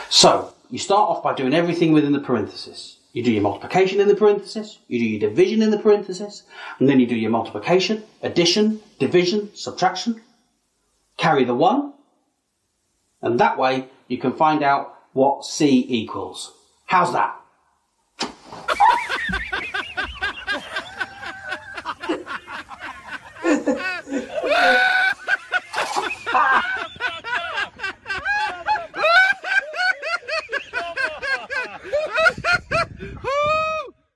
So, you start off by doing everything within the parenthesis. You do your multiplication in the parenthesis, you do your division in the parenthesis, and then you do your multiplication, addition, division, subtraction, carry the 1, and that way you can find out what C equals. How's that?